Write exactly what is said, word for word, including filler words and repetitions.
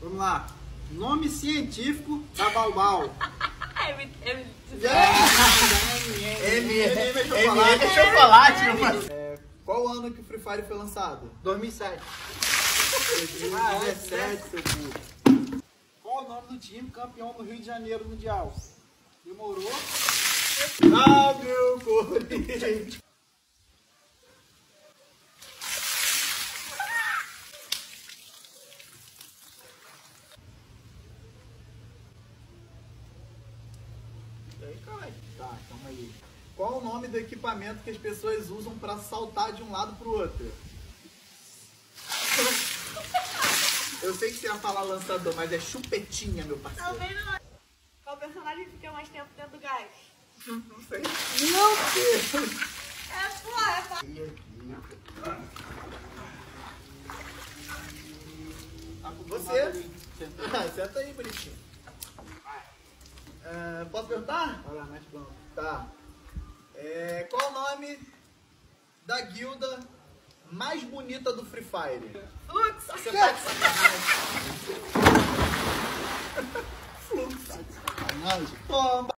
Vamos lá. Nome científico da Baubau. M M M M é chocolate, meu parceiro. É, qual o ano que o Free Fire foi lançado? dois mil e sete. Ah, é sete, seu burro. Qual o nome do time campeão do Rio de Janeiro Mundial? Demorou? Ah, meu Corinthians! Tá, calma aí. Qual o nome do equipamento que as pessoas usam pra saltar de um lado pro outro? Eu sei que você ia falar lançador, mas é chupetinha, meu parceiro. Também não. Qual personagem fica mais tempo dentro do gás? Não sei. Meu Deus! É, pô, é pra... Tá com você? Senta aí, bonitinho. Uh, posso perguntar? Olha lá, mete pronto. Tá. É, qual o nome da guilda mais bonita do Free Fire? Fluxo. Você tá de sacanagem. Fluxo. Tá de sacanagem. Toma.